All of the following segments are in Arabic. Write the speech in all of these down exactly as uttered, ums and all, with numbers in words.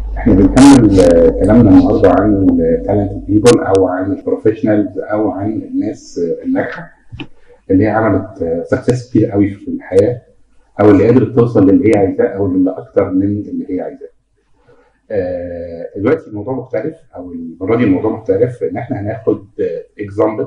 احنا بنكمل آه، كلامنا النهارده عن تالنت بيبول او عن البروفيشنالز او عن الناس آه، الناجحه اللي هي عملت سكسس كتير قوي في الحياه، او اللي قدرت توصل للي هي عايزاه او اللي اكتر من اللي هي عايزاه. آه، دلوقتي الموضوع مختلف، او المره دي الموضوع مختلف ان احنا هناخد اكزامبل،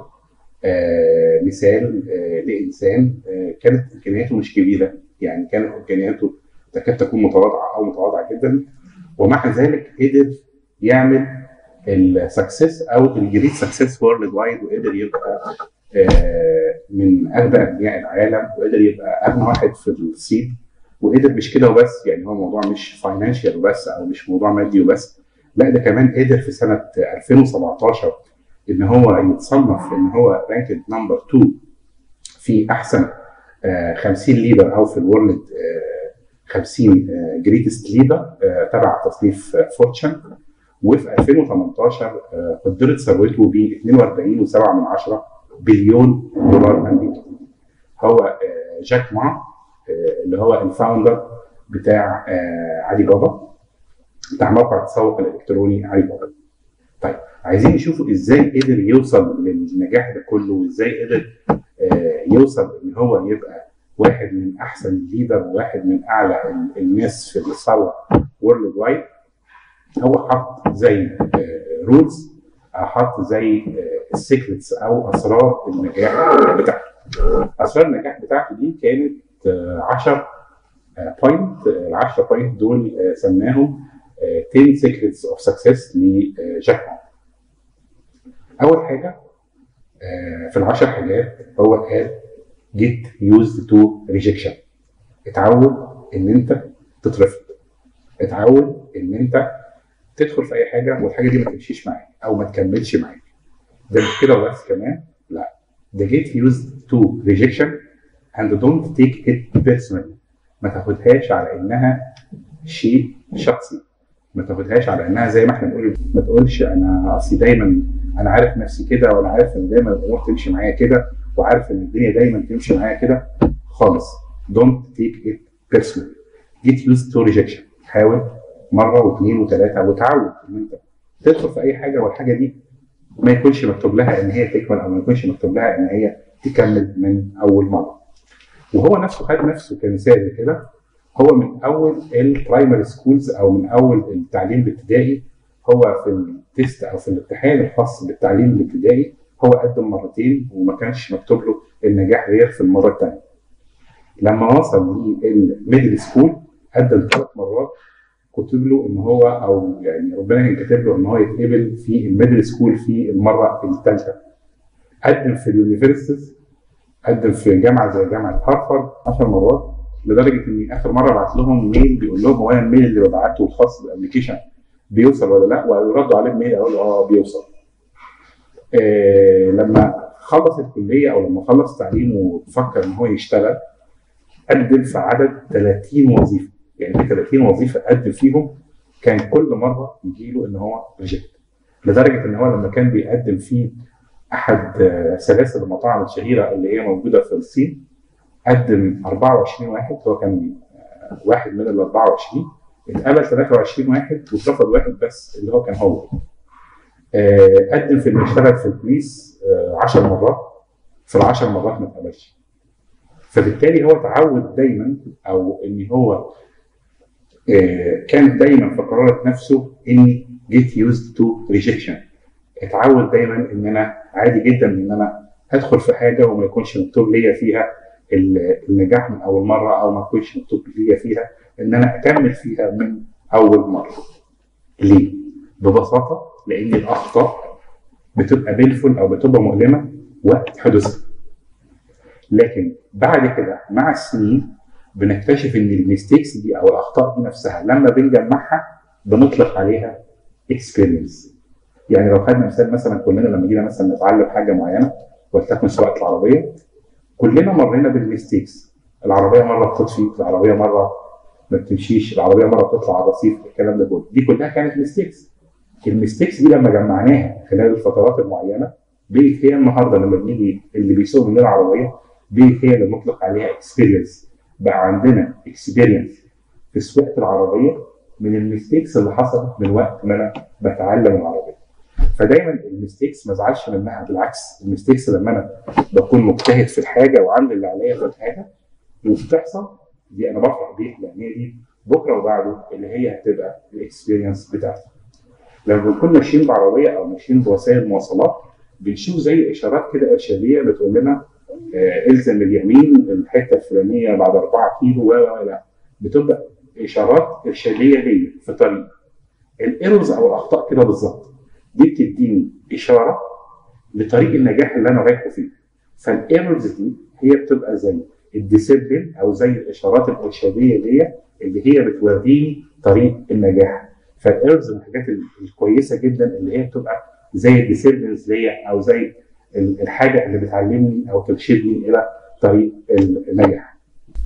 مثال آه، لانسان آه، كانت امكانياته مش كبيره، يعني كانت امكانياته تكاد تكون متواضعه او متواضعه جدا، ومع ذلك قدر يعمل السكسس او الجريت سكسس وورلد وايد، وقدر يبقى آه، من اغنى اغنياء العالم، وقدر يبقى اغنى واحد في الصين. وقدر مش كده وبس، يعني هو الموضوع مش فاينانشال بس او مش موضوع مادي وبس، لا ده كمان قدر في سنه ألفين وسبعتاشر ان هو يتصنف ان هو رانكد نمبر اتنين في احسن آه، خمسين ليدر، او في الورلد خمسين جريتست ليدر تبع تصنيف فورتشن. وفي ألفين وتمنتاشر آه، قدرت ثروته ب اتنين وأربعين فاصلة سبعة بليون دولار امريكي. هو آه، جاك ما، آه، اللي هو الفاوندر بتاع آه، علي بابا، بتاع موقع التسوق الالكتروني علي بابا. طيب عايزين نشوفوا ازاي قدر يوصل للنجاح ده كله، وازاي قدر آه، يوصل ان هو يبقى واحد من احسن الليدر وواحد من اعلى الناس في الثروه وورلد وايد. هو حط زي رولز، او حط زي السيكريتس او اسرار النجاح بتاعته. اسرار النجاح بتاعته دي كانت عشرة بوينت. ال عشرة بوينت دول آه، سماهم عشرة سيكريتس اوف سكسس لجاك ما. اول حاجه آه، في العشر حاجات هو قال get used to rejection. اتعود ان انت تترفض، اتعود ان انت تدخل في اي حاجه والحاجه دي ما تمشيش معاك او ما تكملش معاك. ده مش كده بس، كمان لا، ده get used to rejection and don't take it personally. ما تاخدهاش على انها شيء شخصي، ما تاخدهاش على انها زي ما احنا بنقول، ما تقولش انا اصلي دايما انا عارف نفسي كده، وانا عارف ان دايما الامور تمشي معايا كده، وعارف ان الدنيا دايما تمشي معايا كده خالص. don't take it personally. get used to rejection. حاول مره واثنين وثلاثه وتعود ان انت تدخل في اي حاجه والحاجه دي ما يكونش مكتوب لها ان هي تكمل، او ما يكونش مكتوب لها ان هي تكمل من اول مره. وهو نفسه خد نفسه كمثال كده. هو من اول البرايمري سكولز او من اول التعليم الابتدائي، هو في التيست او في الامتحان الخاص بالتعليم الابتدائي هو قدم مرتين وما كانش مكتوب له النجاح غير في المره الثانيه. لما وصل للميدل سكول قدم ثلاث مرات كتب له ان هو، او يعني ربنا كان كاتب له ان هو يتقبل في الميدل سكول في المره الثالثه. قدم في اليونيفرسيتيز، قدم في جامعه زي جامعه هارفارد عشر مرات، لدرجه اني اخر مره بعت لهم ميل بيقول لهم هو انا الميل اللي ببعته الخاص بالابلكيشن بيوصل ولا لا، ويردوا عليه بميل اقول له اه بيوصل. آه لما خلص الكليه او لما خلص تعليمه وفكر ان هو يشتغل، قدم في عدد ثلاثين وظيفه، يعني في ثلاثين وظيفه قدم فيهم، كان كل مره يجي له ان هو ريجكت. لدرجه ان هو لما كان بيقدم في احد آه، سلاسل المطاعم الشهيره اللي هي موجوده في الصين، قدم أربعة وعشرين واحد، هو كان آه، واحد من ال أربعة وعشرين، اتقبل ثلاثة وعشرين واحد واترفض واحد بس اللي هو كان هو. آه، قدم في انه يشتغل في البوليس عشر مرات، في العشر مرات ما اتقبلش. فبالتالي هو تعود دايما، او ان هو آه، كان دايما في قرارة نفسه اني get used to rejection. اتعود دايما ان انا عادي جدا ان انا ادخل في حاجه وما يكونش مكتوب ليا فيها النجاح من اول مره، او ما يكونش مكتوب ليا فيها ان انا اكمل فيها من اول مره. ليه؟ ببساطه لان الاخطاء بتبقى بينفول او بتبقى مؤلمه وقت حدوثها، لكن بعد كده مع السنين بنكتشف ان الميستيكس دي او الاخطاء دي نفسها لما بنجمعها بنطلق عليها اكسبيرينس. يعني لو خدنا مثال، مثلا كلنا لما جينا مثلا نتعلم حاجه معينه ولتكن سواقه العربيه، كلنا مرينا بالميستيكس. العربيه مره بتطفي، العربيه مره ما بتمشيش، العربيه مره بتطلع على الرصيف، الكلام ده كله دي كلها كانت ميستيكس. الميستيكس دي لما جمعناها خلال الفترات المعينه بقت هي النهارده لما بنيجي اللي بيسوق مننا العربيه بقت هي اللي بنطلق عليها اكسبيرينس. بقى عندنا اكسبيرينس في سواقه العربيه من الميستيكس اللي حصلت من وقت ما انا بتعلم العربيه. فدايما الميستيكس ما ازعلش منها، بالعكس الميستيكس لما انا بكون مجتهد في الحاجه وعامل اللي عليا في الحاجه وبتحصل دي انا بفرح بيها، لان هي دي بكره وبعده اللي هي هتبقى الاكسبيرينس بتاعتي. لما بنكون ماشيين بعربيه او ماشيين بوسائل مواصلات بنشوف زي اشارات كده ارشاديه بتقول لنا آه الزم اليمين الحته الفلانيه بعد أربعة كيلو و لا بتبقى اشارات ارشاديه ليا في طريق. الايرورز او الاخطاء كده بالظبط دي بتديني اشاره لطريق النجاح اللي انا رايحه فيه. فالايرورز دي هي بتبقى زي الديسيبلين او زي الاشارات الارشاديه ليا اللي هي بتوريني طريق النجاح. فالايرورز من الحاجات الكويسه جدا اللي هي بتبقى زي الديسيبلينز ليا او زي الحاجه اللي بتعلمني او ترشدني الى طريق النجاح.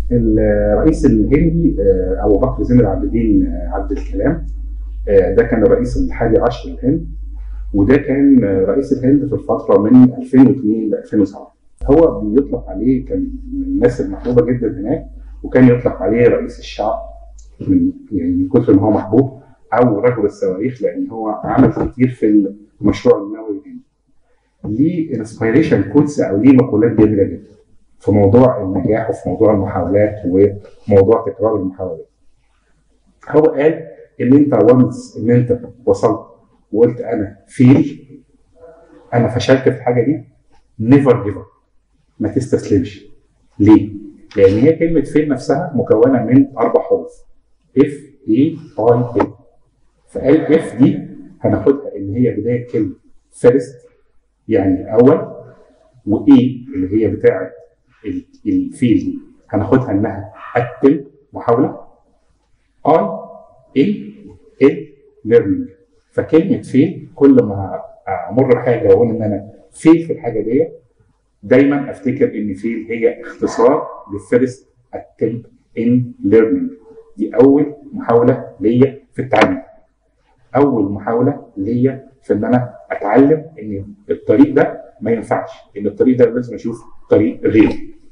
الرئيس الهندي ابو بكر زين العابدين عبد الكلام ده كان الرئيس الحادي عشر للهند، وده كان رئيس الهند في الفتره من ألفين واثنين ل ألفين وسبعة. هو بيطلق عليه كان من الناس المحبوبه جدا هناك، وكان يطلق عليه رئيس الشعب من يعني من كثر ما هو محبوب او رجل الصواريخ، لان هو عمل كتير في المشروع النووي الهندي. ليه انسبيريشن كوتس او ليه مقولات جميله جدا في موضوع النجاح وفي موضوع المحاولات وموضوع تكرار المحاولات. هو قال ان انت وانس ان انت وصلت وقلت انا فيل، انا فشلت في الحاجه دي، نيفر جيف اب، ما تستسلمش. ليه؟ لان هي كلمه فيل نفسها مكونه من اربع حروف اف اي اي ال. فقال اف دي هناخدها ان هي بدايه كلمه فيرست يعني اول، واي اللي هي بتاعه الفيل دي هناخدها انها اتم محاوله، اي ال ال ليرنينج. فكلمه فيل كل ما امر حاجه واقول ان انا فيل في الحاجه دي دايما افتكر ان فيل هي اختصار لفيرست اتمب ان ليرنينج. دي اول محاوله ليا في التعليم، اول محاوله ليا في ان انا اتعلم ان الطريق ده ما ينفعش، ان الطريق ده لازم اشوف طريق غيره.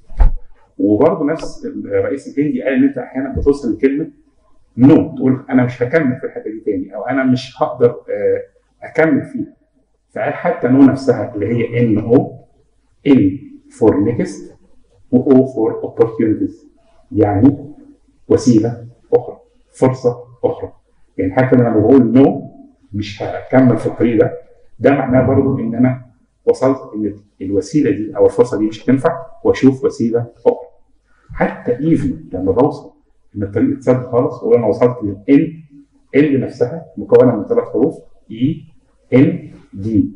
وبرضه نفس الرئيس الهندي قال ان انت احيانا بتوصل لكلمه نو، تقول انا مش هكمل في الحته دي تاني او انا مش هقدر اكمل فيها. فقال حتى نو نفسها اللي هي ان او، ان فور نيكست واو فور اوبورتيونيتيز، يعني وسيله اخرى، فرصه اخرى. يعني حتى لما بقول نو مش هكمل في الطريق ده، ده معناه برضه ان انا وصلت ان الوسيله دي او الفرصه دي مش هتنفع واشوف وسيله اخرى. حتى ايفن لما بوصل ان الطريق اتسد خالص واقول انا وصلت للان، ان نفسها مكونه من ثلاث حروف اي ان دي.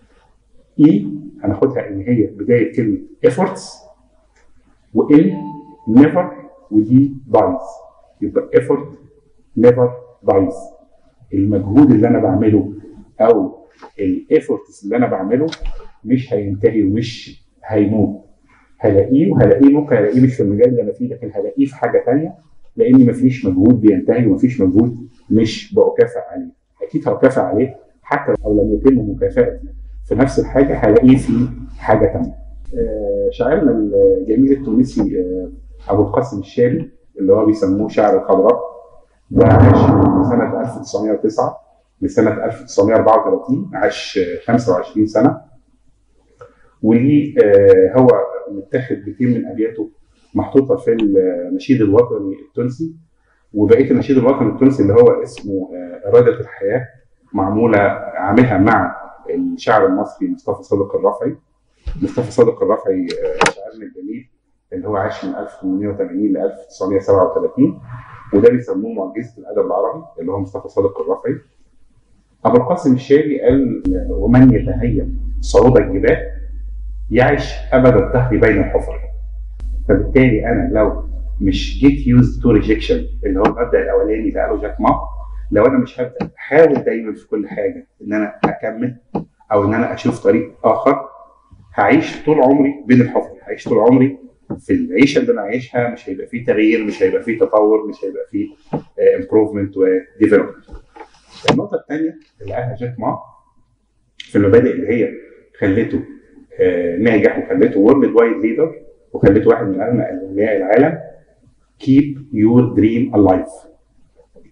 اي هناخدها ان هي بدايه كلمه efforts، وان never ودي dies. يبقى effort never dies. المجهود اللي انا بعمله او الافورتس اللي انا بعمله مش هينتهي ومش هيموت. هلاقيه وهلاقيه ممكن الاقيه مش في المجال اللي انا فيه، لكن هلاقيه في حاجه ثانيه، لان مفيش مجهود بينتهي ومفيش مجهود مش بكافئ عليه. اكيد هكافئ عليه حتى لو لم يتم مكافاتي في نفس الحاجه، هلاقيه في حاجه ثانيه. آه شاعرنا الجميل التونسي آه ابو القاسم الشابي اللي هو بيسموه شاعر الخضراء، ده عاش من سنه ألف وتسعمائة وتسعة لسنه ألف وتسعمائة وأربعة وثلاثين، عاش خمسة وعشرين سنه. وليه آه هو متاخد بكتير من ابياته محطوطه في النشيد الوطني التونسي، وبقيه النشيد الوطني التونسي اللي هو اسمه آه اراده الحياه معموله عاملها مع الشاعر المصري مصطفى صادق الرافعي. مصطفى صادق الرافعي آه شاعرنا الجميل اللي هو عاش من ألف وثمانمائة وثمانين ل ألف وتسعمائة وسبعة وثلاثين، وده بيسموه معجزه الادب العربي اللي هو مصطفى صادق الرافعي. ابو القاسم الشابي قال ومن يتهيأ صعود الجبال يعيش ابد الدهر بين الحفر. فبالتالي انا لو مش جيت يوز تو ريجكشن اللي هو المبدا الاولاني اللي قاله جاك ما، لو انا مش هبدا احاول دايما في كل حاجه ان انا اكمل او ان انا اشوف طريق اخر، هعيش طول عمري بين الحفر، هعيش طول عمري في العيشه اللي انا عايشها، مش هيبقى فيه تغيير، مش هيبقى فيه تطور، مش هيبقى فيه امبروفمنت وديفلوبمنت. النقطه الثانيه اللي قالها جاك ما في المبادئ اللي هي خلته ناجح وخلته وورلد وايد ليدر وخلته واحد من اغنى اغنياء العالم: keep your dream alive.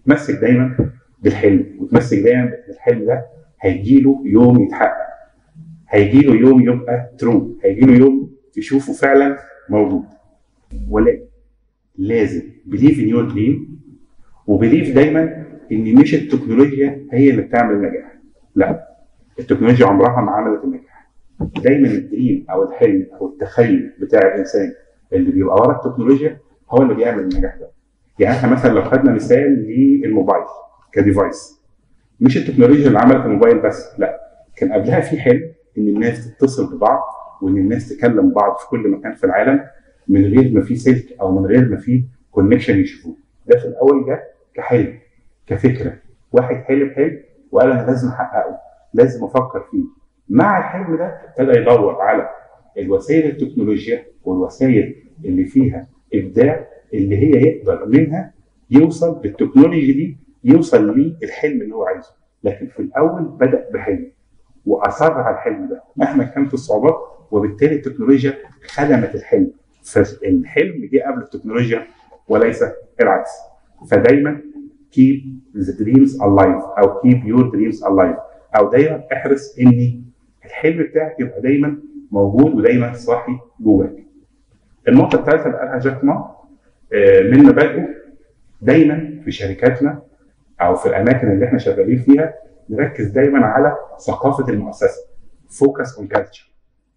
تمسك دايما بالحلم، وتمسك دايما بالحلم ده هيجي له يوم يتحقق، هيجي له يوم يبقى ترو، هيجي له يوم تشوفه فعلا موجود. ولكن لازم بليف ان يور دريم، وبليف دايما ان مش التكنولوجيا هي اللي بتعمل النجاح، لا، التكنولوجيا عمرها ما عملت النجاح. دايما الدريم او الحلم او التخيل بتاع الانسان اللي بيبقى ورا التكنولوجيا هو اللي بيعمل النجاح ده. يعني احنا مثلا لو خدنا مثال للموبايل كديفايس، مش التكنولوجيا اللي عملت الموبايل بس، لا، كان قبلها في حلم ان الناس تتصل ببعض وان الناس تكلم بعض في كل مكان في العالم من غير ما في سلك او من غير ما في كونكشن يشوفوه. ده في الاول ده كحلم، كفكره، واحد حلم حلم وقال انا لازم احققه، لازم افكر فيه. مع الحلم ده ابتدى يدور على الوسائل التكنولوجيا والوسائل اللي فيها ابداع اللي هي يقدر منها يوصل بالتكنولوجي دي يوصل للحلم اللي هو عايزه. لكن في الاول بدا بحلم واصر على الحلم ده مهما كانت الصعوبات، وبالتالي التكنولوجيا خدمت الحلم، فالحلم جه قبل التكنولوجيا وليس العكس. فدايما keep the dreams alive او keep your dreams alive، او دايما احرص ان الحلم بتاعك يبقى دايما موجود ودايما صاحي جواك. النقطه الثالثه اللي قالها جاك ما من مبادئه، دايما في شركاتنا او في الاماكن اللي احنا شغالين فيها نركز دايما على ثقافه المؤسسه، فوكس اون كالتشر.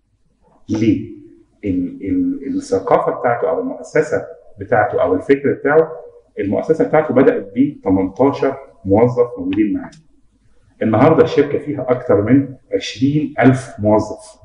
ليه؟ ال ال الثقافه بتاعته او المؤسسه بتاعته او الفكر بتاعه، المؤسسه بتاعته بدات ب ثمانية عشر موظف موجودين معاه. النهارده الشركه فيها اكثر من عشرين ألف موظف.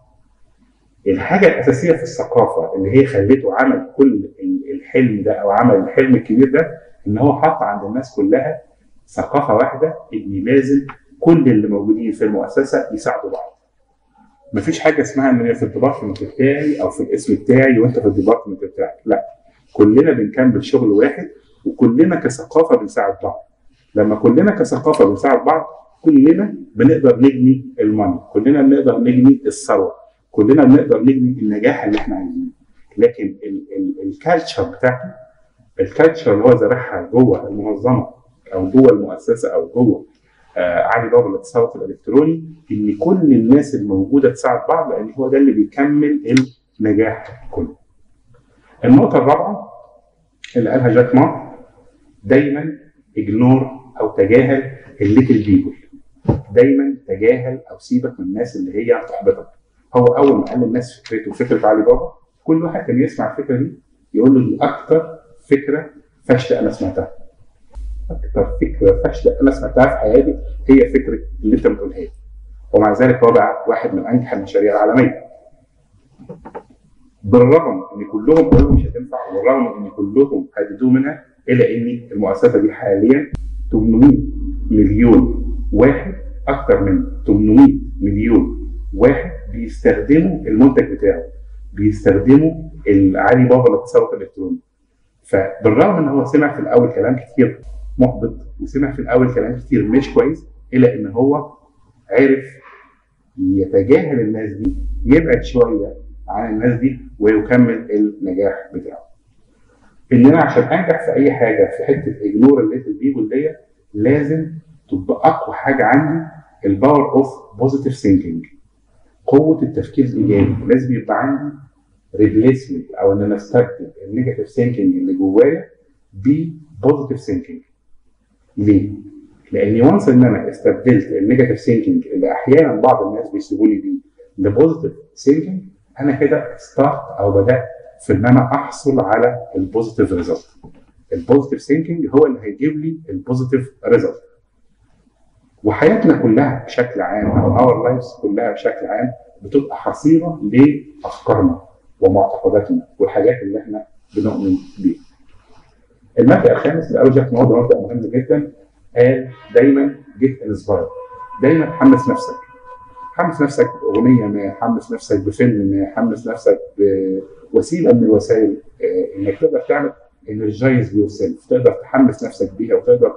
الحاجه الاساسيه في الثقافه اللي هي خلته عمل كل الحلم ده او عمل الحلم الكبير ده، ان هو حط عند الناس كلها ثقافه واحده، ان لازم كل اللي موجودين في المؤسسه يساعدوا بعض. مفيش حاجه اسمها ان انا في الديبارتمنت بتاعي او في الاسم بتاعي وانت في الديبارتمنت بتاعك، لا، كلنا بنكمل شغل واحد وكلنا كثقافه بنساعد بعض. لما كلنا كثقافه بنساعد بعض كلنا بنقدر نبني الماني، كلنا بنقدر نبني الثروه، كلنا بنقدر نبني النجاح اللي احنا عايزينه. لكن الكالتشر بتاعته، الكالتشر اللي هو زرعها جوه المنظمه او جوه المؤسسه او جوه آه علي بابا للتسوق الالكتروني، ان كل الناس الموجوده تساعد بعض، لان هو ده اللي بيكمل النجاح كله. النقطه الرابعه اللي قالها جاك ما، دايما اجنور او تجاهل الليتل بيبل. دايما تجاهل او سيبك من الناس اللي هي تحبطك. هو اول ما قال للناس فكرته فكره علي بابا، كل واحد كان يسمع الفكره دي يقول له دي اكتر فكره فاشله انا سمعتها. اكتر فكره فاشله انا سمعتها في حياتي هي فكره اللي انت بتقولها لي. ومع ذلك هو بقى واحد من انجح المشاريع العالميه. بالرغم ان كلهم قالوا مش هتنفع، وبالرغم ان كلهم هددوه منها، الا ان المؤسسه دي حاليا ثمانمائة مليون واحد، اكثر من ثمانمائة مليون واحد بيستخدموا المنتج بتاعه، بيستخدموا علي بابا للتسوق الالكتروني. فبالرغم ان هو سمع في الاول كلام كتير محبط وسمع في الاول كلام كتير مش كويس، الا ان هو عرف يتجاهل الناس دي، يبعد شويه عن الناس دي ويكمل النجاح بتاعه. ان انا عشان انجح في اي حاجه في حته اجنور الليتل بيبل دي، لازم تبقى اقوى حاجه عندي الباور اوف بوزيتيف ثينكينج، قوه التفكير الايجابي. لازم يبقى عندي ريبليسمنت او ان انا استبدل النيجاتيف ثينكينج اللي جوايا ببوزيتيف ثينكينج. ليه؟ لاني وانس ان انا استبدلت النيجاتيف ثينكينج اللي احيانا بعض الناس بيسيبوني بيه لبوزيتيف ثينكينج، انا كده ستارت او بدات في ان انا احصل على البوزيتيف ريزلت. البوزيتيف ثينكينج هو اللي هيجيب لي البوزيتيف ريزلت. وحياتنا كلها بشكل عام او اور لايفز كلها بشكل عام بتبقى حصيله لافكارنا ومعتقداتنا والحاجات اللي احنا بنؤمن بيها. المبدا الخامس اللي قاله جاك ما، ده مبدا مهم جدا، قال دايما جيت انسباير، دايما حمس نفسك. حمس نفسك باغنيه ما، حمس نفسك بفيلم ما، حمس نفسك بوسيله من الوسائل انك تقدر تعمل انرجايز يور سيلف، تقدر تحمس نفسك بيها وتقدر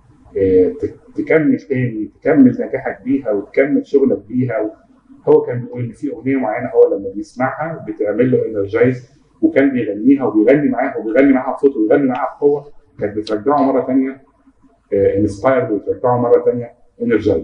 تكمل تاني، تكمل نجاحك بيها وتكمل شغلك بيها. هو كان بيقول ان في اغنيه معينه هو لما بيسمعها بتعمل له انرجايز، وكان بيغنيها وبيغني معاها وبيغني معاها بصوته وبيغني معاها بقوه، كانت بترجعه مره ثانيه انسبايرد وترجعوا مره ثانيه انرجايز.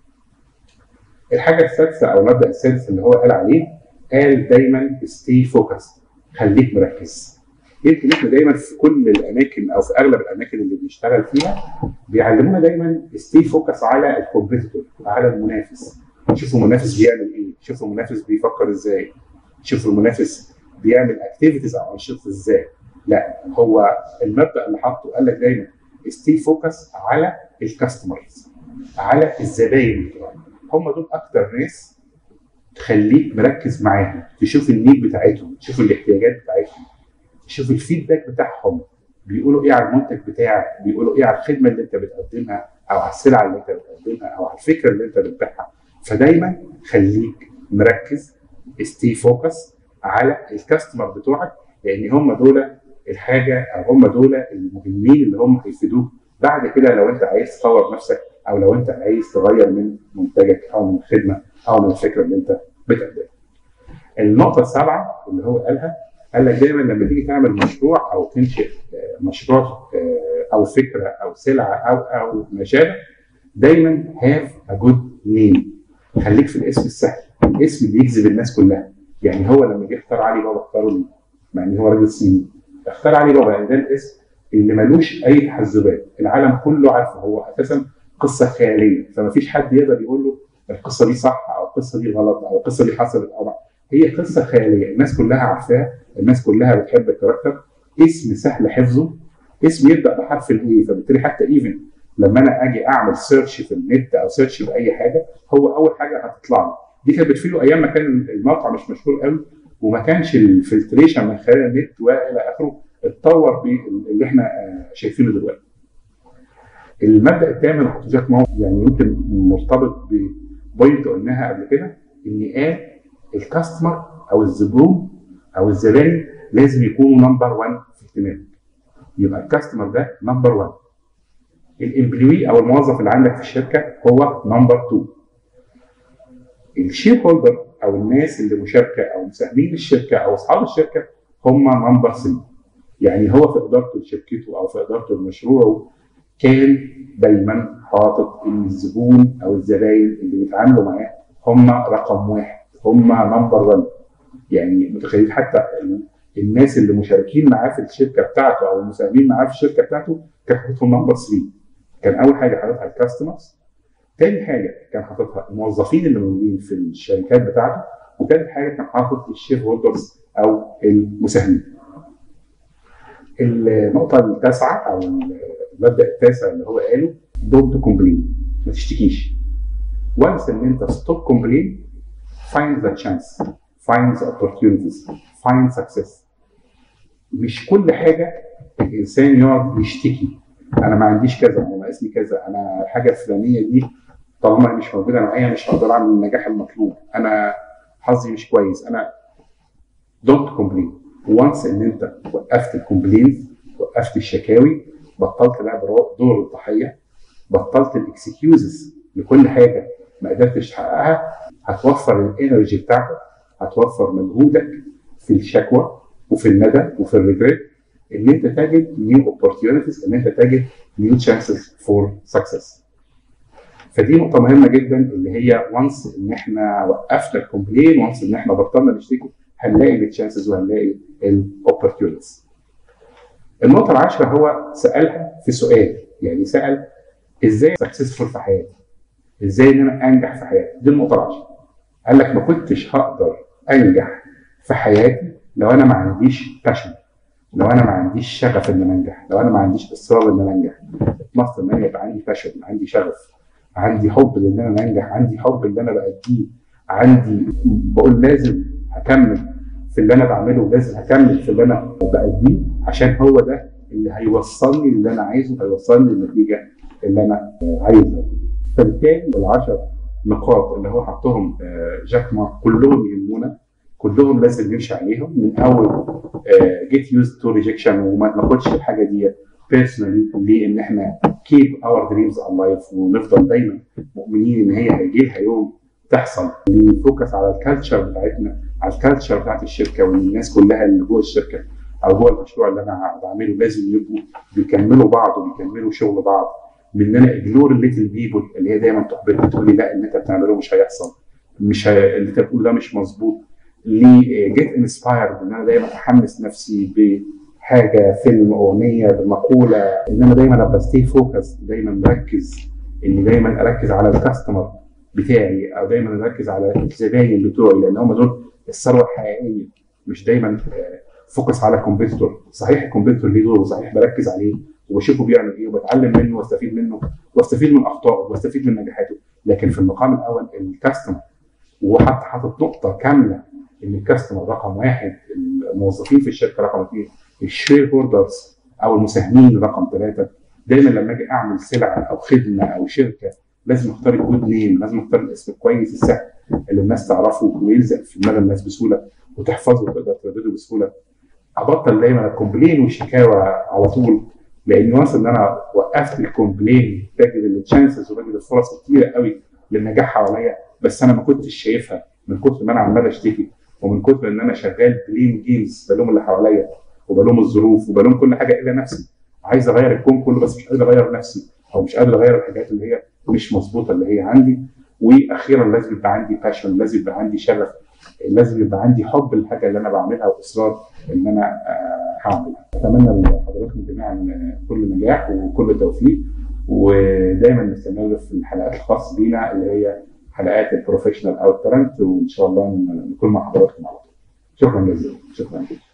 الحاجه السادسه او المبدا السادس اللي هو قال عليه، قال دايما ستي فوكس، خليك مركز. يمكن احنا دايما في كل الاماكن او في اغلب الاماكن اللي بنشتغل فيها بيعلمونا دايما ستي فوكس على الكومبيتيتور، على المنافس. شوفوا المنافس بيعمل ايه، شوفوا المنافس بيفكر ازاي، شوفوا المنافس بيعمل اكتيفيتيز او انشطه ازاي. لا، هو المبدا اللي حاطه قال لك دايما ستي فوكس على الكاستمرز، على الزباين بتوعك. هم دول اكتر ناس تخليك مركز معاهم، تشوف النيد بتاعتهم، تشوف الاحتياجات بتاعتهم، تشوف الفيدباك بتاعهم، بيقولوا ايه على المنتج بتاعك، بيقولوا ايه على الخدمه اللي انت بتقدمها او على السلعه اللي انت بتقدمها او على الفكره اللي انت بتبيعها. فدايما خليك مركز، ستي فوكس على الكاستمر بتوعك، لان هم دول الحاجه او هم دول المهمين اللي هم هيفيدوك بعد كده لو انت عايز تطور نفسك او لو انت عايز تغير من منتجك او من الخدمه او من الفكره اللي انت بتقدمها. النقطه السابعه اللي هو قالها، قال لك دايما لما تيجي تعمل مشروع او تنشئ مشروع او فكره او سلعه او او ما شابه، دايما هاف ا جود نيم. خليك في الاسم السهل، الاسم اللي يجذب الناس كلها. يعني هو لما جه اختار علي بابا اختاره ليه؟ مع ان هو راجل صيني. اختار علي بابا لان ده الاسم اللي ملوش اي تحزبات، العالم كله عارفه، هو اساسا قصه خياليه، فما فيش حد يقدر يقول له القصه دي صح او القصه دي غلط او القصه دي حصلت او لا. هي قصه خياليه، الناس كلها عارفاها، الناس كلها بتحب الكاركتر، اسم سهل حفظه، اسم يبدا بحرف الاي، فبالتالي حتى ايفن لما انا اجي اعمل سيرش في النت او سيرش في اي حاجه، هو اول حاجه هتطلع لي. دي كانت بتفيده ايام ما كان الموقع مش مشهور قوي وما كانش الفلتريشن من خلال النت والى اخره اتطور باللي احنا شايفينه دلوقتي. المبدا الثامن حط جاك ما يعني يمكن مرتبط ببوينت قلناها قبل كده، ان قال الكاستمر او الزبون او الزبائن لازم يكونوا نمبر واحد في اهتمامك. يبقى الكاستمر ده نمبر واحد. الامبلوي او الموظف اللي عندك في الشركه هو نمبر اتنين. الشير هولدر او الناس اللي مشاركه او مساهمين الشركه او اصحاب الشركه هم نمبر ثلاثة. يعني هو في ادارته لشركته او في ادارته لمشروعه كان دايما حاطط ان الزبون او الزباين اللي بيتعاملوا معاه هم رقم واحد، هم نمبر واحد. يعني متخيل حتى الناس اللي مشاركين معاه في الشركه بتاعته او المساهمين معاه في الشركه بتاعته كان حاططهم نمبر ثلاثة. كان اول حاجه حاططها الكاستمرز، تاني حاجه كان حاططها الموظفين اللي موجودين في الشركات بتاعته، وتالت حاجه كان حاطط الشير هولدرز او المساهمين. النقطه التاسعه او المبدا التاسع اللي هو قاله دونت كومبلين، ما تشتكيش. وانس ان انت ستوب كومبلين، find the chance, find the opportunities, find success. مش كل حاجه الانسان يقعد يشتكي، انا ما عنديش كذا، انا ناقصني كذا، انا الحاجه الفلانيه دي طالما مش موجوده معايا مش هقدر اعمل النجاح المطلوب، انا حظي مش كويس. انا دونت كومبلين. وانس ان انت وقفت الكومبلين، وقفت الشكاوي، بطلت لعب دور الضحيه، بطلت الاكسكيوزز لكل حاجه ما قدرتش تحققها، هتوفر الانرجي بتاعتك، هتوفر مجهودك في الشكوى وفي الندم وفي الريجريت، ان انت تجد نيو اوبورتيونيتيز، ان انت تجد نيو تشانسز فور سكسس. فدي نقطه مهمه جدا، اللي هي وانس ان احنا وقفنا الكومبلين، وانس ان احنا بطلنا نشتكي، هنلاقي التشانسز وهنلاقي الاوبورتيونيتيز. النقطه العاشره هو سالها في سؤال، يعني سال ازاي سكسسفول في حياتي؟ ازاي ان انا انجح في حياتي؟ دي النقطه العاشره. قال لك ما كنتش هقدر انجح في حياتي لو انا ما عنديش باشن، لو انا ما عنديش شغف ان انا انجح، لو انا ما عنديش اصرار ان انا انجح. مصر ان انا يبقى عندي باشن، عندي شغف، عندي حب ان انا انجح، عندي حب ان انا بأديه، عندي بقول لازم هكمل في اللي انا بعمله، لازم هكمل في اللي انا بأديه، عشان هو ده اللي هيوصلني اللي انا عايزه، هيوصلني للنتيجه اللي انا عايزها. فبالتالي العشر نقاط اللي هو حطهم جاك ما كلهم يهمونا، كلهم لازم نمشي عليهم، من اول جيت يوزد تو ريجكشن، وما ناخدش الحاجه دي بيرسونالي، لان احنا كيب اور دريمز الايف، ونفضل دايما مؤمنين ان هي هيجي لها يوم تحصل. نفوكس على الكالتشر بتاعتنا، على الكالتشر بتاعت الشركه، وان الناس كلها اللي جوه الشركه او جوه المشروع اللي انا بعمله لازم يبقوا بيكملوا بعض وبيكملوا شغل بعض، من ان انا اجنور الليتل بيبول اللي هي دايما تحبطني تقول لي لا اللي انت بتعمله مش هيحصل، مش ه... اللي انت بتقوله ده مش مظبوط. ليه جيت انسبايرد ان انا دايما احمس نفسي بحاجه، فيلم، اغنيه، بمقوله، ان انا دايما ابقى ستي فوكس، دايما مركز، اني دايما اركز على الكاستمر بتاعي، او دايما اركز على الزباين بتوعي، لان هم دول الثروه الحقيقيه. مش دايما فوكس على كومبيتيتور. صحيح الكومبيتيتور ليه دور وصحيح بركز عليه وبشوفه بيعمل ايه وبتعلم منه واستفيد منه واستفيد من اخطائه واستفيد من نجاحاته، لكن في المقام الاول الكاستمر. وحتى حاطط نقطه كامله ان الكاستمر رقم واحد، الموظفين في الشركه رقم اثنين، الشير هولدرز او المساهمين رقم ثلاثه. دايما لما اجي اعمل سلعه او خدمه او شركه لازم اختار الجود نيم، لازم اختار الاسم الكويس السهل اللي الناس تعرفه ويلزق في دماغ الناس بسهوله وتحفظه وتقدر تردده بسهوله. ابطل دايما الكومبلين والشكاوى على طول، لان وانس ان انا وقفت الكومبلين بجد التشانسز وبجد الفرص كتيره قوي للنجاح حواليا، بس انا ما كنتش شايفها من كتر ما انا عمال اشتكي، ومن كتر ان انا شغال بليم جيمز، بلوم اللي حواليا وبلوم الظروف وبلوم كل حاجه الا نفسي. عايز اغير الكون كله بس مش قادر اغير نفسي، او مش قادر اغير الحاجات اللي هي مش مظبوطه اللي هي عندي. واخيرا لازم يبقى عندي باشن، لازم يبقى عندي شغف، لازم يبقى عندي حب للحاجه اللي انا بعملها واصرار ان انا هعملها. اتمنى لحضراتكم جميعا كل نجاح وكل توفيق، ودايما نستمر في الحلقات الخاصه بينا اللي هي حلقات البروفيشنال او التالنت، وان شاء الله نكون مع حضراتكم على طول. شكرا جزيلا. شكرا.